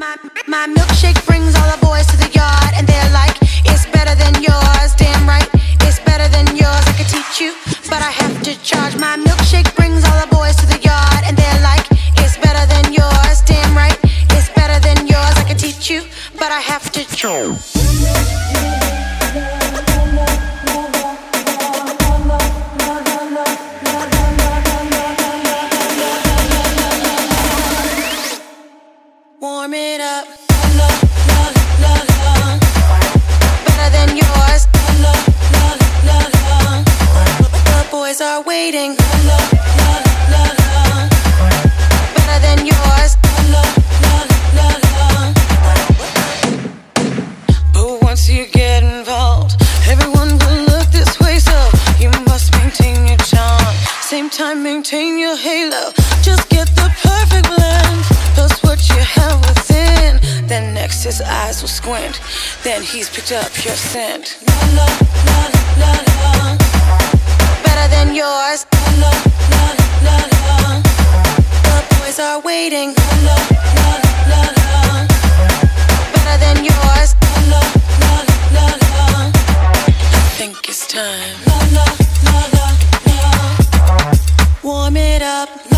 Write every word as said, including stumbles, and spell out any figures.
My, my milkshake brings all the boys to the yard, and they're like, it's better than yours. Damn right, it's better than yours. I could teach you, but I have to charge. My milkshake brings all the boys to the yard, and they're like, it's better than yours. Damn right, it's better than yours. I could teach you, but I have to charge. Warm it up. Better than yours. The boys are waiting. Better than yours. But once you get involved, everyone will look this way, so you must maintain your charm. Same time, maintain your halo. Just get the perfect blend. Plus what you have within. Then next his eyes will squint. Then he's picked up your scent. La, la, la, la. Better than yours. La, la, la, la. The boys are waiting. La, la, la, la. Better than yours. La, la, la, la. I think it's time. La, la, la, la, la. Warm it up.